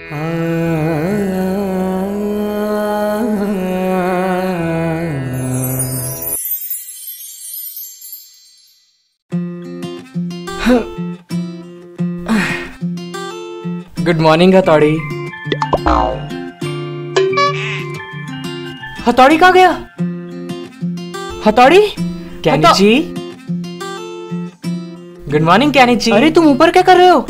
Good morning हथौड़ी। हथौड़ी कहाँ गया? हथौड़ी? कैनिची? Good morning Kenichi. अरे तुम ऊपर क्या कर रहे हो?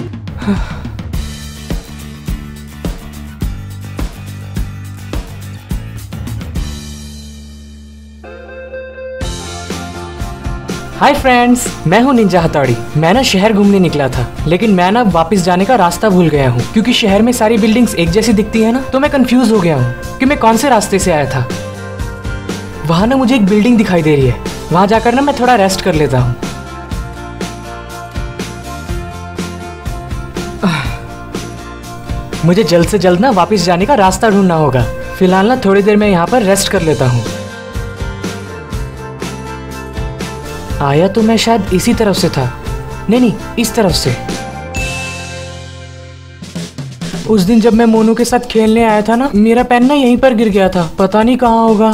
हाय फ्रेंड्स, मैं हूँ निंजा हथौड़ी। मैं ना शहर घूमने निकला था, लेकिन मैं ना वापस जाने का रास्ता भूल गया हूँ। क्योंकि शहर में सारी बिल्डिंग्स एक जैसी दिखती है ना, तो मैं कंफ्यूज हो गया हूँ कि मैं कौन से रास्ते से आया था। वहाँ ना मुझे एक बिल्डिंग दिखाई दे रही है, वहाँ जाकर ना मैं थोड़ा रेस्ट कर लेता हूँ। मुझे जल्द से जल्द ना वापस जाने का रास्ता ढूंढना होगा। फिलहाल ना थोड़ी देर मैं यहाँ पर रेस्ट कर लेता हूँ। आया तो मैं शायद इसी तरफ से था। नहीं, इस तरफ से। उस दिन जब मैं मोनू के साथ खेलने आया था ना, मेरा पेन ना यहीं पर गिर गया था। पता नहीं कहाँ होगा।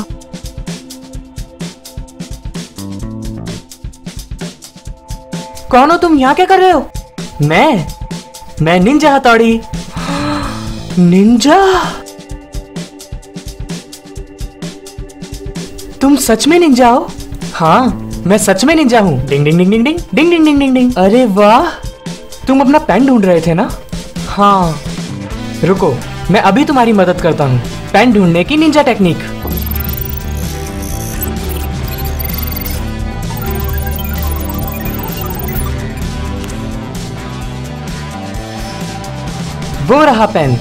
कौन हो तुम? यहाँ क्या कर रहे हो? मैं निंजा हथौड़ी। निंजा? तुम सच में निंजा हो? हाँ, मैं सच में निंजा हूँ। डिंग डिंग डिंग डिंग डिंग डिंग डिंग डिंग डिंग डिंग। अरे वाह, तुम अपना पेन ढूंढ रहे थे ना? हाँ, रुको, मैं अभी तुम्हारी मदद करता हूँ। पेन ढूंढने की निंजा टेक्निक। वो रहा पेन।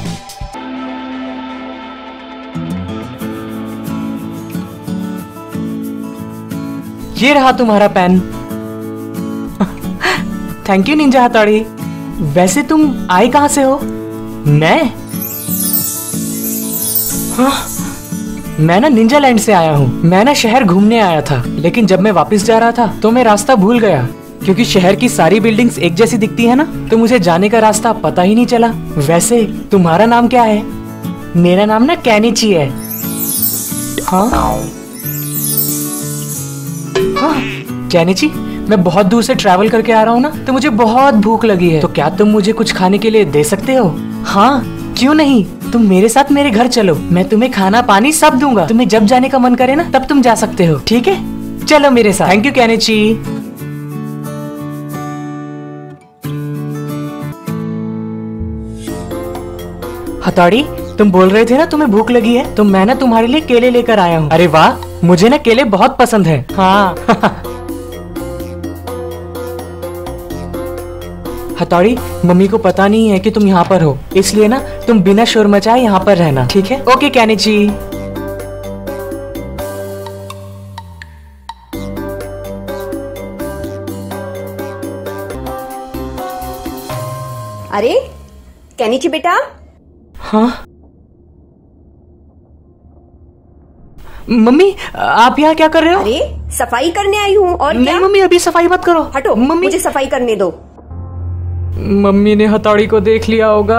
ये रहा तुम्हारा पेन। थैंक यू निंजा हथौड़ी। वैसे तुम आए कहां से हो? मैं ना निंजा लैंड से आया हूँ। मैं ना शहर घूमने आया था, लेकिन जब मैं वापस जा रहा था तो मैं रास्ता भूल गया। क्योंकि शहर की सारी बिल्डिंग्स एक जैसी दिखती है ना, तो मुझे जाने का रास्ता पता ही नहीं चला। वैसे तुम्हारा नाम क्या है? मेरा नाम ना कैनिची है। हाँ, कैनिची, मैं बहुत दूर से ट्रैवल करके आ रहा हूँ ना, तो मुझे बहुत भूख लगी है। तो क्या तुम मुझे कुछ खाने के लिए दे सकते हो? हाँ, क्यों नहीं। तुम मेरे साथ मेरे घर चलो, मैं तुम्हें खाना पानी सब दूंगा। तुम्हें जब जाने का मन करे ना, तब तुम जा सकते हो। ठीक है, चलो मेरे साथ। Thank you Kenichi. हथौड़ी, तुम बोल रहे थे ना तुम्हें भूख लगी है, तो मैं ना तुम्हारे लिए केले लेकर आया हूँ। अरे वाह, मुझे ना केले बहुत पसंद है। हाँ। हथौड़ी, मम्मी को पता नहीं है कि तुम यहाँ पर हो, इसलिए ना तुम बिना शोर मचाए यहाँ पर रहना। ठीक है? Okay Kenichi. अरे कैनिची बेटा। हाँ मम्मी, आप यहाँ क्या कर रहे हो? अरे सफाई करने आई हूँ। और नहीं क्या? मम्मी, अभी सफाई मत करो। हटो, मम्मी, मुझे सफाई करने दो। मम्मी ने हथौड़ी को देख लिया होगा।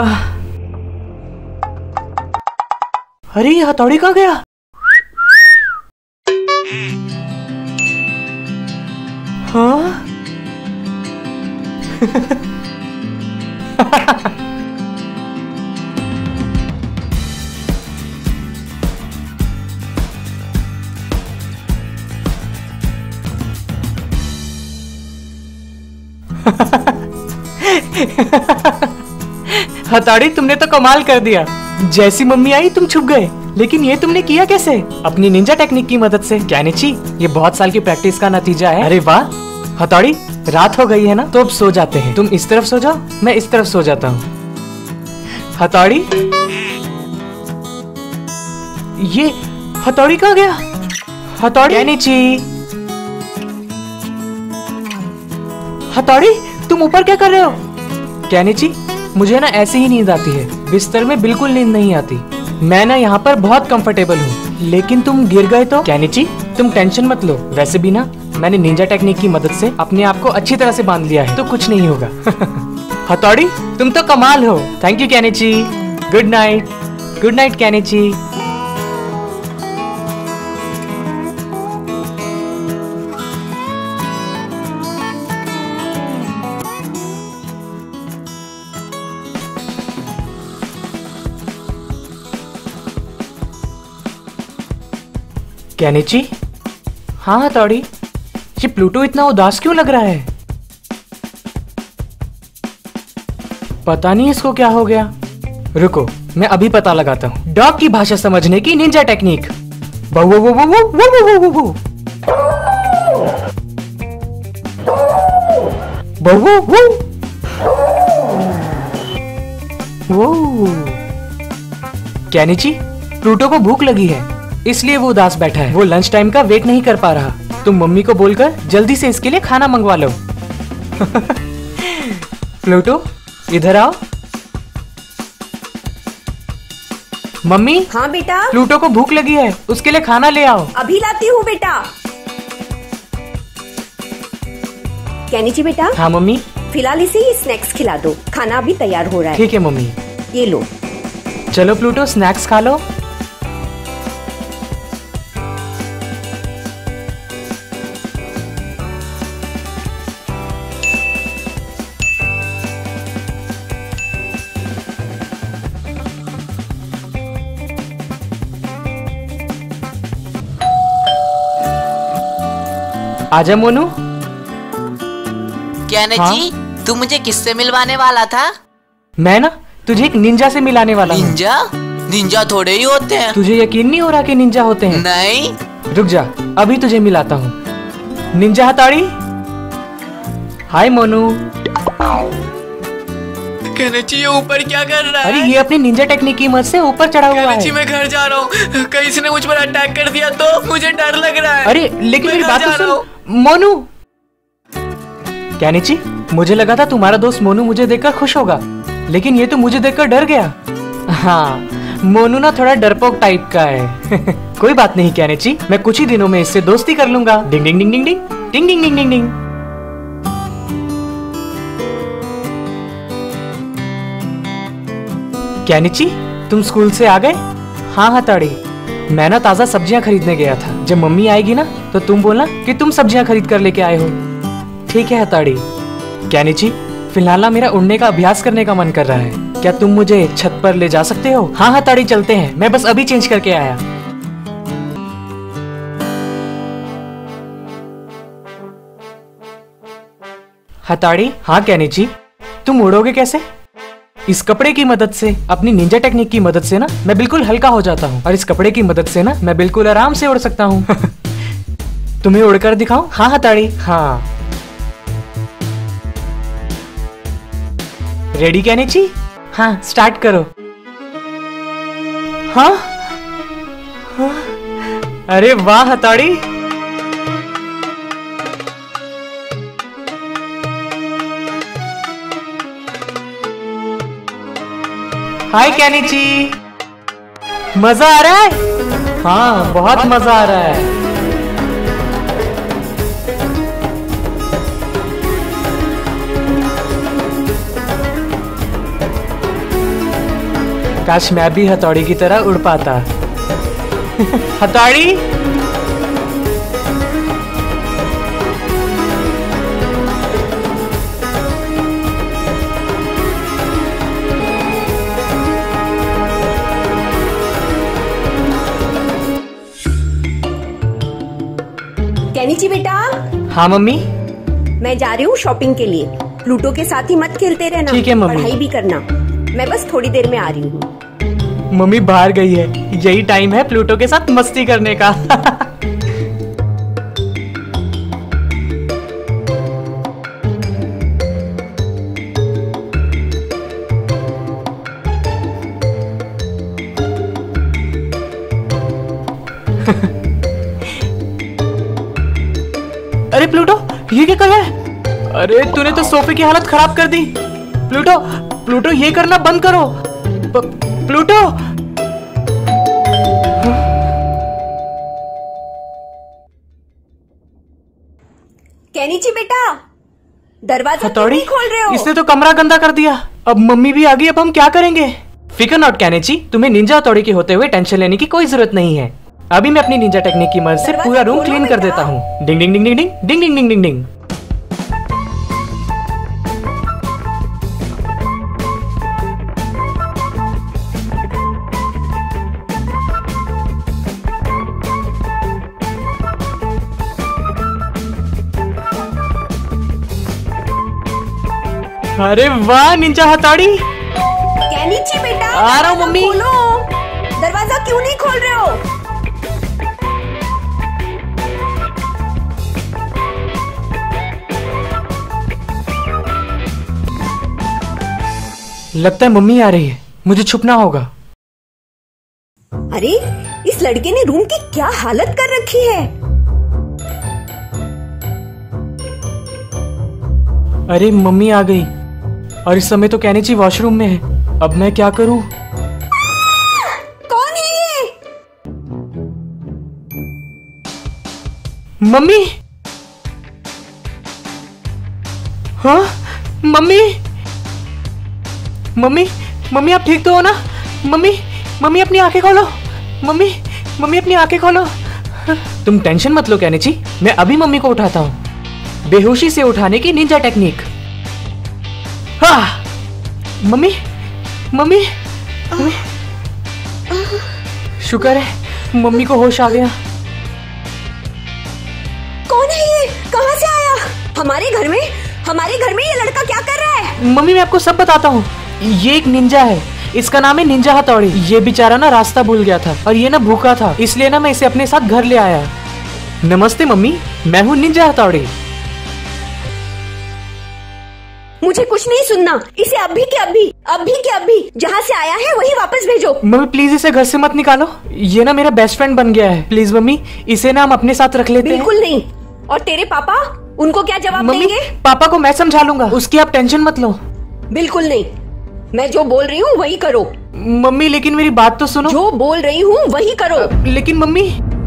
अरे ये हथौड़ी कहाँ गया? हाँ। हथौड़ी, तुमने तो कमाल कर दिया। जैसी मम्मी आई तुम छुप गए। लेकिन ये तुमने किया कैसे? अपनी निंजा टेक्निक की मदद से। कैनिची, ये बहुत साल की प्रैक्टिस का नतीजा है। अरे वाह। हथौड़ी, रात हो गई है ना, तो अब सो जाते हैं। तुम इस तरफ सो जाओ, मैं इस तरफ सो जाता हूँ। हथौड़ी, ये हथौड़ी कहाँ गया? हथौड़ी, कैनिची। हथौड़ी, तुम ऊपर क्या कर रहे हो? कैनिची, मुझे ना ऐसे ही नींद आती है, बिस्तर में बिल्कुल नींद नहीं आती। मैं ना यहाँ पर बहुत कंफर्टेबल हूँ, लेकिन तुम गिर गए तो? कैनिची, तुम टेंशन मत लो। वैसे भी ना मैंने निंजा टेक्निक की मदद से अपने आप को अच्छी तरह से बांध लिया है, तो कुछ नहीं होगा। हथौड़ी, तुम तो कमाल हो। Thank you Kenichi. Good night. Good night Kenichi. Kenichi? हाँ हथौड़ी, ये प्लूटो इतना उदास क्यों लग रहा है? पता नहीं इसको क्या हो गया। रुको, मैं अभी पता लगाता हूँ। डॉग की भाषा समझने की निंजा टेक्निक। वो वो वो वो वो वो वो वो वो वो वो वो। केनिची, प्लूटो को भूख लगी है, इसलिए वो उदास बैठा है। वो लंच टाइम का वेट नहीं कर पा रहा। तुम मम्मी को बोलकर जल्दी से इसके लिए खाना मंगवा लो। प्लूटो, इधर आओ। मम्मी। हाँ बेटा। प्लूटो को भूख लगी है, उसके लिए खाना ले आओ। अभी लाती हूँ बेटा। केनिची बेटा। हाँ मम्मी। फिलहाल इसे ये स्नैक्स खिला दो, खाना अभी तैयार हो रहा है। ठीक है मम्मी। ये लो। चलो प्लूटो, स्नैक्स खा लो। आजा मोनू। केनिची, तू मुझे किससे मिलवाने वाला था? मैं ना तुझे एक निंजा से मिलाने वाला हूँ। निंजा? निंजा थोड़े ही होते हैं। तुझे यकीन नहीं हो रहा कि निंजा होते हैं? नहीं। रुक जा, अभी तुझे मिलाता हूँ। निंजा हथौड़ी। हाय मोनू। केनिची, ये ऊपर क्या कर रहा अरे है? ये अपनी निंजा टेक्निक की मदद से ऊपर चढ़ा हुआ केनिची, है। मैं घर जा रहा हूँ। कहीं इसने मुझ पर अटैक कर दिया तो मुझे डर लग रहा है। अरे लेकिन मैं मेरी घर बात जा तो रहा सुन मोनू। केनिची, मुझे लगा था तुम्हारा दोस्त मोनू मुझे देखकर खुश होगा, लेकिन ये तो मुझे देखकर डर गया। हाँ, मोनू ना थोड़ा डरपोक टाइप का है। कोई बात नहीं केनिची, मैं कुछ ही दिनों में इससे दोस्ती कर लूंगा। डिंग डिंग डिंग डिंग डिंग डिंग डिंग डिंग डिंग डिंग। केनिची, तुम स्कूल से आ गए? हाँ हथौड़ी, मैं ना ताजा सब्जियां खरीदने गया था। जब मम्मी आएगी ना तो तुम बोलना कि तुम सब्जियां खरीद कर लेके आए हो। ठीक है हथौड़ी। केनिची, फिलहाल ना मेरा उड़ने का अभ्यास करने का मन कर रहा है। क्या तुम मुझे छत पर ले जा सकते हो? हाँ हथौड़ी, चलते हैं। मैं बस अभी चेंज करके आया। हथौड़ी। हाँ केनिची, तुम उड़ोगे कैसे? इस कपड़े की मदद से, अपनी निंजा टेक्निक की मदद से ना मैं बिल्कुल हल्का हो जाता हूँ, और इस कपड़े की मदद से ना मैं बिल्कुल आराम से उड़ सकता हूँ। तुम्हें उड़कर दिखाऊं? हाँ हथौड़ी। हाँ। Ready Kenichi? हाँ, स्टार्ट करो। हाँ? हाँ? अरे वाह हथौड़ी। हाय केनिची, मजा आ रहा है? हाँ, बहुत मजा आ रहा है। काश मैं भी हथौड़ी की तरह उड़ पाता। हथौड़ी। केनिची बेटा। हाँ मम्मी। मैं जा रही हूँ शॉपिंग के लिए। प्लूटो के साथ ही मत खेलते रहना। ठीक है मम्मी। पढ़ाई भी करना। मैं बस थोड़ी देर में आ रही हूँ। मम्मी बाहर गई है, यही टाइम है प्लूटो के साथ मस्ती करने का। अरे प्लूटो, ये क्या कर रहा है? अरे तूने तो सोफे की हालत खराब कर दी। प्लूटो, प्लूटो ये करना बंद करो। प्लूटो। केनिची बेटा, दरवाजा क्यों हथौड़ी, नहीं खोल रहे हो? इसने तो कमरा गंदा कर दिया। अब मम्मी भी आ गई, अब हम क्या करेंगे? फिकर नॉट कैनेची, तुम्हें निंजा हथौड़ी के होते हुए टेंशन लेने की कोई जरूरत नहीं है। अभी मैं अपनी निंजा टेक्निक की मदद से पूरा रूम क्लीन कर देता हूँ। डिंग डिंग डिंग डिंग डिंग डिंग डिंग डिंग डिंग डिंग। अरे वाह निंजा हथौड़ी। कैनिची बेटा, आ रहा हूँ मम्मी। खोलो, दरवाजा क्यों नहीं खोल रहे हो? लगता है मम्मी आ रही है, मुझे छुपना होगा। अरे इस लड़के ने रूम की क्या हालत कर रखी है। अरे मम्मी आ गई और इस समय तो कैनेची वॉशरूम में है। अब मैं क्या करूं? कौन है ये? मम्मी। हाँ मम्मी, मम्मी मम्मी आप ठीक तो हो ना? मम्मी मम्मी अपनी आंखें खोलो। मम्मी मम्मी अपनी आंखें खोलो। तुम टेंशन मत लो कैनेची, मैं अभी मम्मी को उठाता हूँ। बेहोशी से उठाने की निंजा टेक्निक। हाँ मम्मी मम्मी मम्मी, शुक्र है मम्मी को होश आ गया। कौन है ये? कहाँ से आया? हमारे घर में ये लड़का क्या कर रहा है? मम्मी मैं आपको सब बताता हूँ। ये एक निंजा है, इसका नाम है निंजा हथौड़ी। ये बेचारा ना रास्ता भूल गया था और ये ना भूखा था, इसलिए ना मैं इसे अपने साथ घर ले आया। नमस्ते मम्मी, मैं हूँ निंजा हथौड़ी। मुझे कुछ नहीं सुनना। इसे अभी के अभी जहाँ से आया है वही वापस भेजो। मम्मी प्लीज इसे घर से मत निकालो, ये ना मेरा बेस्ट फ्रेंड बन गया है। प्लीज मम्मी इसे ना हम अपने साथ रख लेते हैं। बिल्कुल नहीं। और तेरे पापा, उनको क्या जवाब मम्मी देंगे? पापा को मैं समझा लूंगा, उसकी आप टेंशन मत लो। बिल्कुल नहीं, मैं जो बोल रही हूँ वही करो। मम्मी लेकिन मेरी बात तो सुनो। जो बोल रही हूँ वही करो। लेकिन मम्मी।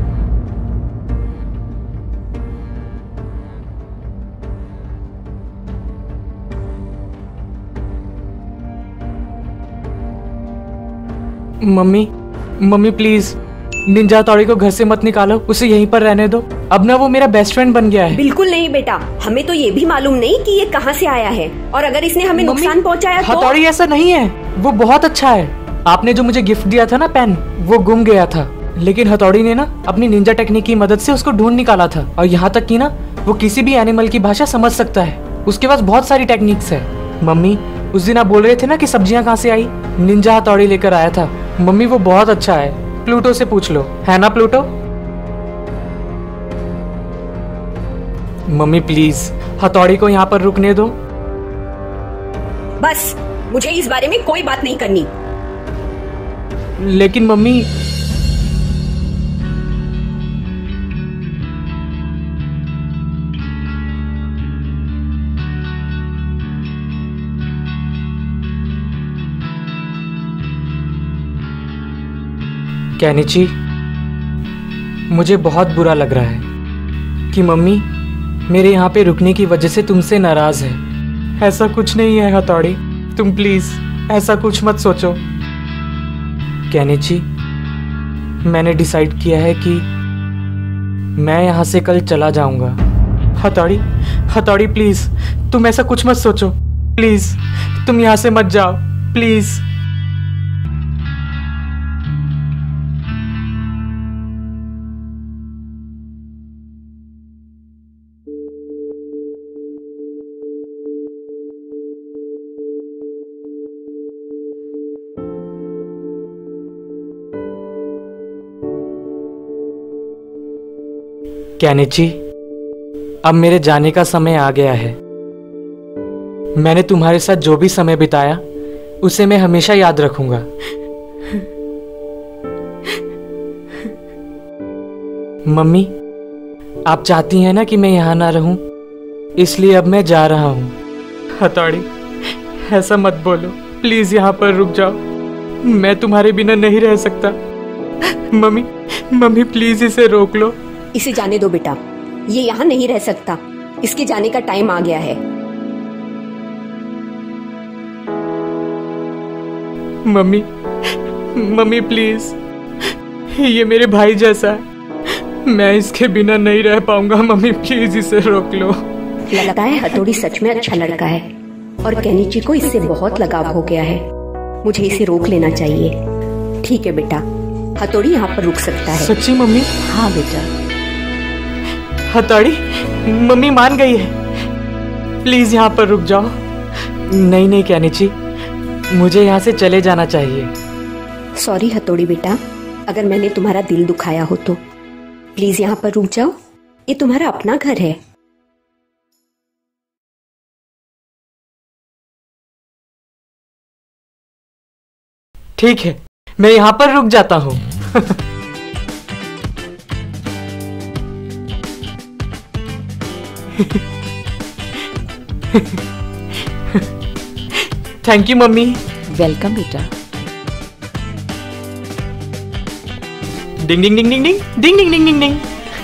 मम्मी प्लीज निंजा हथौड़ी को घर से मत निकालो, उसे यहीं पर रहने दो। अब ना वो मेरा बेस्ट फ्रेंड बन गया है। बिल्कुल नहीं बेटा, हमें तो ये भी मालूम नहीं कि ये कहाँ से आया है और अगर इसने हमें नुकसान पहुँचाया तो। हथौड़ी ऐसा नहीं है, वो बहुत अच्छा है। आपने जो मुझे गिफ्ट दिया था ना पेन, वो गुम गया था, लेकिन हथौड़ी ने ना अपनी निंजा टेक्निक की मदद से उसको ढूंढ निकाला था। और यहाँ तक कि ना वो किसी भी एनिमल की भाषा समझ सकता है, उसके पास बहुत सारी टेक्निक्स है। मम्मी उस दिन आप बोल रहे थे ना कि सब्जियां कहाँ से आई, निंजा हथौड़ी लेकर आया था। मम्मी वो बहुत अच्छा है, प्लूटो से पूछ लो, है ना प्लूटो? मम्मी प्लीज हथौड़ी को यहाँ पर रुकने दो। बस, मुझे इस बारे में कोई बात नहीं करनी। लेकिन मम्मी। कैनिची मुझे बहुत बुरा लग रहा है कि मम्मी मेरे यहाँ पे रुकने की वजह से तुमसे नाराज है। ऐसा कुछ नहीं है हथौड़ी, तुम प्लीज ऐसा कुछ मत सोचो। कैनिची मैंने डिसाइड किया है कि मैं यहाँ से कल चला जाऊंगा। हथौड़ी प्लीज तुम ऐसा कुछ मत सोचो, प्लीज तुम यहाँ से मत जाओ प्लीज। कैनिची अब मेरे जाने का समय आ गया है। मैंने तुम्हारे साथ जो भी समय बिताया उसे मैं हमेशा याद रखूंगा। मम्मी आप चाहती हैं ना कि मैं यहाँ ना रहूं, इसलिए अब मैं जा रहा हूं। हथौड़ी ऐसा मत बोलो, प्लीज यहाँ पर रुक जाओ, मैं तुम्हारे बिना नहीं रह सकता। मम्मी प्लीज इसे रोक लो। इसे जाने दो बेटा, ये यहाँ नहीं रह सकता, इसके जाने का टाइम आ गया है। मम्मी, मम्मी प्लीज, ये मेरे भाई जैसा है, मैं इसके बिना नहीं रह पाऊंगा। मम्मी प्लीज इसे रोक लो। लगता है हथौड़ी सच में अच्छा लड़का है और केनिची को इससे बहुत लगाव हो गया है। मुझे इसे रोक लेना चाहिए। ठीक है बेटा, हथौड़ी यहाँ पर रुक सकता है। सच्ची मम्मी? हाँ बेटा। हथौड़ी, मम्मी मान गई है, प्लीज यहाँ पर रुक जाओ। नहीं नहीं केनिची, मुझे यहाँ से चले जाना चाहिए। सॉरी हथौड़ी बेटा, अगर मैंने तुम्हारा दिल दुखाया हो तो प्लीज यहाँ पर रुक जाओ, ये तुम्हारा अपना घर है। ठीक है, मैं यहाँ पर रुक जाता हूँ। Thank you mummy. वेलकम बेटा। डिंग डिंग डिंग डिंग डिंग डिंग डिंग डिंग डिंग डिंग।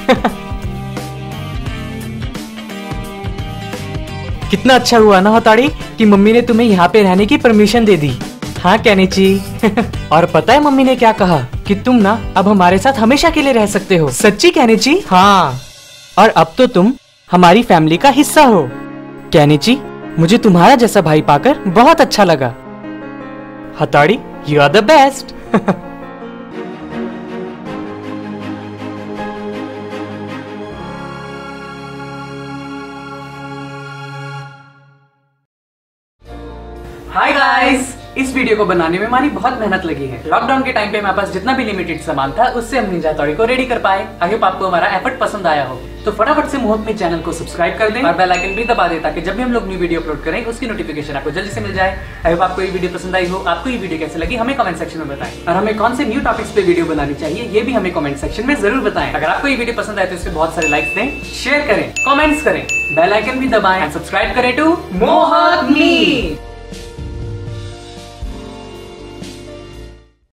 कितना अच्छा हुआ ना हथौड़ी कि मम्मी ने तुम्हें यहाँ पे रहने की परमिशन दे दी। हाँ केनिची। और पता है मम्मी ने क्या कहा कि तुम ना अब हमारे साथ हमेशा के लिए रह सकते हो। सच्ची केनिची? हाँ, और अब तो तुम हमारी फैमिली का हिस्सा हो। केनिची, मुझे तुम्हारा जैसा भाई पाकर बहुत अच्छा लगा। हथौड़ी, you are the best. Hi guys, इस वीडियो को बनाने में हमारी बहुत मेहनत लगी है। लॉकडाउन के टाइम पे हमारे पास जितना भी लिमिटेड सामान था उससे हम निंजा हथौड़ी को रेडी कर पाए। आई होप आपको हमारा एफर्ट पसंद आया हो, तो फटाफट से मुहूर्त में चैनल को सब्सक्राइब कर दें और बेल आइकन भी दबा दें ताकि जब भी हम लोग न्यू वीडियो अपलोड करें उसकी नोटिफिकेशन आपको जल्दी से मिल जाए। आई होप आपको ये वीडियो पसंद आई हो। आपको ये वीडियो कैसे लगी हमें कमेंट सेक्शन में बताएं, और हमें कौन से न्यू टॉपिक्स पे वीडियो बनानी चाहिए ये भी हमें कमेंट सेक्शन में जरूर बताएं। अगर आपको ये वीडियो पसंद आए तो इससे बहुत सारे लाइक्स दें, शेयर करें, कमेंट्स करें, बेल आइकन भी दबाएं एंड सब्सक्राइब करें टू मोहत मी।